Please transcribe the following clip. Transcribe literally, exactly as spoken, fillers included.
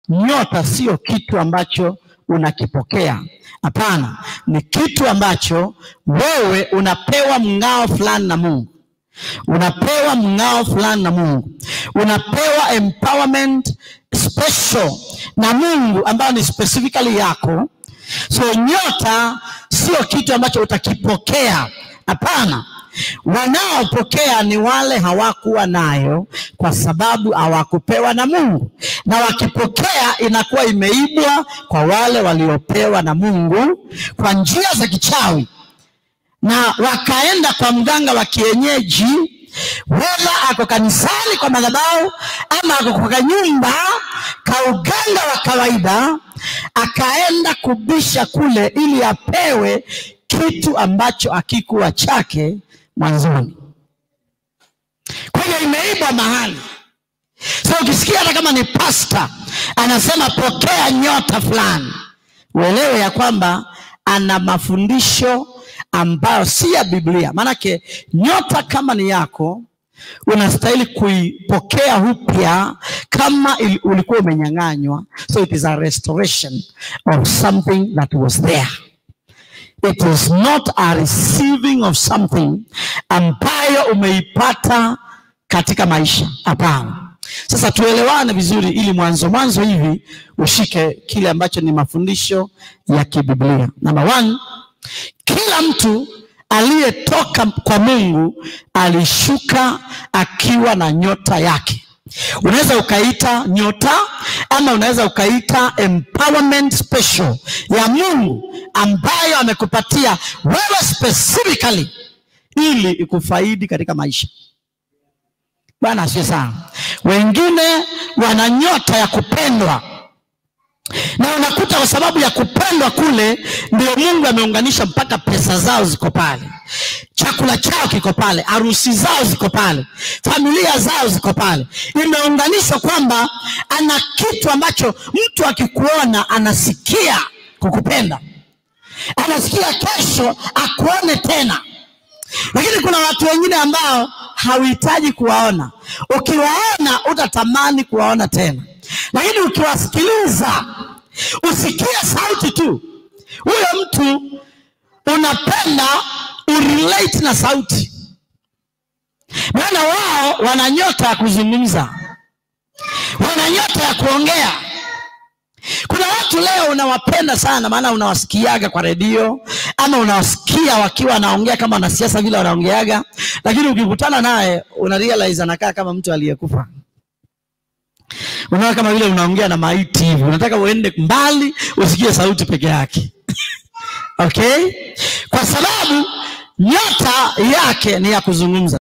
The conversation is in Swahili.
nyota sio kitu ambacho unakipokea. Hapana, ni kitu ambacho wewe unapewa mng'ao fulani na Mungu. Unapewa mng'ao fulani na Mungu. Unapewa empowerment special na Mungu ambao ni specifically yako. So nyota sio kitu ambacho utakipokea. Hapana. Wanaopokea ni wale hawakuwa nayo kwa sababu hawakupewa na Mungu. Na wakipokea inakuwa imeibwa kwa wale waliopewa na Mungu kwa njia za kichawi. Na wakaenda kwa mganga wa kienyeji, wala ako kanisani kwa madhabahu ama ako kwa nyumba ka uganga wa kawaida, akaenda kubisha kule ili apewe kitu ambacho hakikuwa chake mwanzoni. Kwa hiyo imeibwa mahali. So ukisikia hata kama ni pastor anasema pokea nyota fulani, uelewe ya kwamba ana mafundisho ambayo si ya Biblia. Manake nyota kama ni yako, unastahili kuipokea upya kama ulikuwa umenyang'anywa. So it is a restoration of something that was there. It is not a receiving of something ambayo umeipata katika maisha. Hapana. Sasa tuelewane vizuri ili mwanzo mwanzo hivi ushike kile ambacho ni mafundisho ya kibiblia. Number one, kila mtu aliyetoka kwa Mungu alishuka akiwa na nyota yake. Unaweza ukaita nyota ama unaweza ukaita empowerment special ya Mungu ambayo amekupatia wewe specifically ili ikufaidi katika maisha. Bwana asifiwe sana. Wengine wana nyota ya kupendwa. Na unakuta kwa sababu ya kupendwa kule ndio Mungu ameunganisha mpaka pesa zao ziko pale. Chakula chao kiko pale, harusi zao ziko pale, familia zao ziko pale. Imeunganishwa kwamba ana kitu ambacho mtu akikuona anasikia kukupenda. Anasikia kesho akuone tena. Lakini kuna watu wengine ambao hauhitaji kuwaona. Ukiwaona utatamani kuwaona tena. Lakini ukiwasikiliza, usikie sauti tu, huyo mtu unapenda urelate na sauti. Maana wao wana nyota ya kuzungumza, wana nyota ya kuongea. Kuna watu leo unawapenda sana maana unawasikiaga kwa redio ama unawasikia wakiwa wanaongea kama wanasiasa vile wanaongeaga, lakini ukikutana naye una realize anakaa kama mtu aliyekufa. Unaona kama vile unaongea na maiti hivi. Unataka uende mbali usikie sauti peke yake. Okay? Kwa sababu nyota yake ni ya kuzungumza.